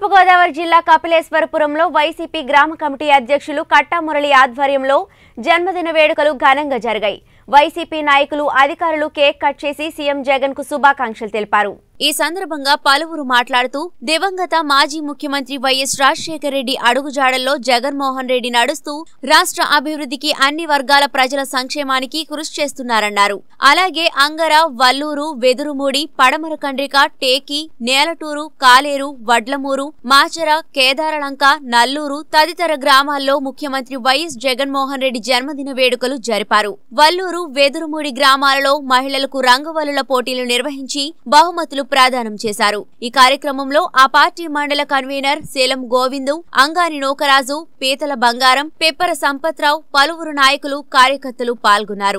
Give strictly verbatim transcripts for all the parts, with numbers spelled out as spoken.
తూర్పు గోదావరి జిల్లా కపిలేశ్వరపురంలో వైసీపీ గ్రామ కమిటీ అధ్యక్షులు కట్టా మురళి ఆధ్వర్యంలో జన్మదిన వేడుకలు ఘనంగా జరిగాయి. వైసీపీ నాయకులు అధికారులు కేక్ కట్ చేసి సీఎం జగన్ కు శుభాకాంక్షలు తెలిపారు. ఈ సందర్భంగా పలువురు మాట్లాడుతూ దివంగత మాజీ ముఖ్యమంత్రి వైఎస్ రాజశేఖర రెడ్డి అడుగుజాడల్లో జగన్మోహన్ రెడ్డి నడుస్తూ రాష్ట్ర అభివృద్ధికి అన్ని వర్గాల ప్రజల సంక్షేమానికి కృషి చేస్తున్నారన్నారు. అలాగే అంగర, వల్లూరు, వెదురుమూడి, పడమర కండ్రిక, టేకి, నేలటూరు, కాలేరు, వడ్లమూరు, మాచర, కేదారలంక, నల్లూరు తదితర గ్రామాల్లో ముఖ్యమంత్రి వైఎస్ జగన్మోహన్ రెడ్డి జన్మదిన వేడుకలు జరిపారు. వల్లూరు, వెదురుమూడి గ్రామాలలో మహిళలకు రంగవల్లుల పోటీలు నిర్వహించి బహుమతులు ప్రదానం చేశారు. ఈ కార్యక్రమంలో ఆ పార్టీ మండల కన్వీనర్ సేలం గోవిందు, అంగాని నూకరాజు, పీతల బంగారం, పెప్పర సంపత్రావు, పలువురు నాయకులు, కార్యకర్తలు పాల్గొన్నారు.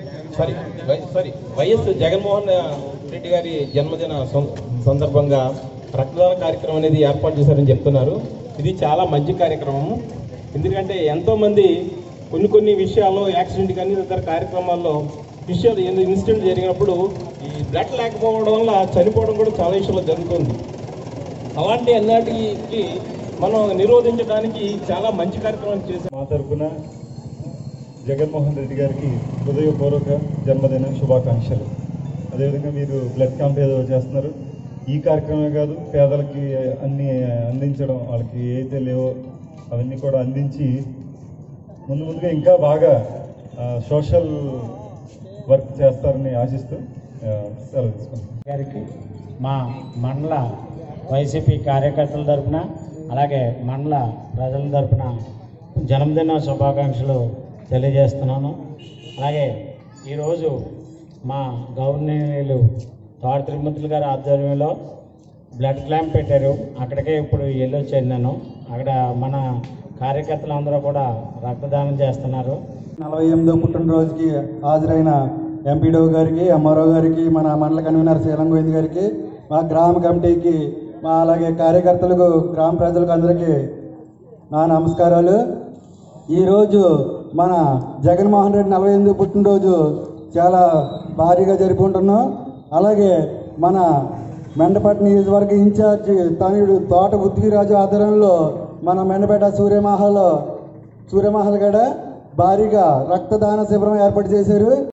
వైఎస్ జగన్మోహన్ రెడ్డి గారి జన్మదిన సందర్భంగా రక్తదాన కార్యక్రమం అనేది ఏర్పాటు చేశారని చెప్తున్నారు. ఇది చాలా మంచి కార్యక్రమం. ఎందుకంటే ఎంతో మంది కొన్ని కొన్ని విషయాల్లో యాక్సిడెంట్ కానీ ఇతర కార్యక్రమాల్లో విషయాలు ఇన్సిడెంట్ జరిగినప్పుడు ఈ బ్లడ్ లేకపోవడం వల్ల చనిపోవడం కూడా చాలా విషయాల్లో జరుగుతుంది. అలాంటి అన్నిటికి మనం నిరోధించడానికి చాలా మంచి కార్యక్రమం చేశాం. మా తరఫున జగన్మోహన్ రెడ్డి గారికి హృదయపూర్వక జన్మదిన శుభాకాంక్షలు. అదేవిధంగా మీరు బ్లడ్ క్యాంప్ ఏదో చేస్తున్నారు. ఈ కార్యక్రమమే కాదు, పేదలకి అన్నీ అందించడం, వాళ్ళకి ఏదైతే లేవో అవన్నీ కూడా అందించి ముందు ముందుగా ఇంకా బాగా సోషల్ వర్క్ చేస్తారని ఆశిస్తూ సెలవు తీసుకుంటాం. గారికి మా మండల వైసీపీ కార్యకర్తల తరఫున అలాగే మండల ప్రజల తరఫున జన్మదిన శుభాకాంక్షలు తెలియజేస్తున్నాను. అలాగే ఈరోజు మా గవర్నర్లు తోట తిరుమతులు గారి ఆధ్వర్యంలో బ్లడ్ క్యాంప్ పెట్టారు. అక్కడికే ఇప్పుడు వెళ్ళొచ్చాను నేను. అక్కడ మన కార్యకర్తలందరూ కూడా రక్తదానం చేస్తున్నారు. నలభై ఎనిమిదో పుట్టినరోజుకి హాజరైన ఎంపీడో గారికి, ఎంఆర్ఓ గారికి, మన మండల కన్వీనర్ సేలం గోవింద్ గారికి, మా గ్రామ కమిటీకి, మా అలాగే కార్యకర్తలకు, గ్రామ ప్రజలకు అందరికీ నా నమస్కారాలు. ఈరోజు మన జగన్మోహన్ రెడ్డి నలభై ఎనిమిది పుట్టినరోజు చాలా భారీగా జరుపుకుంటున్నాం. అలాగే మన మెండపేట నియోజకవర్గ ఇన్ఛార్జి తనయుడు తోట ఉద్విరాజు ఆధ్వర్యంలో మన మెండపేట సూర్యమహల్ సూర్యమహల్ గడ భారీగా రక్తదాన శిబిరం ఏర్పాటు చేశారు.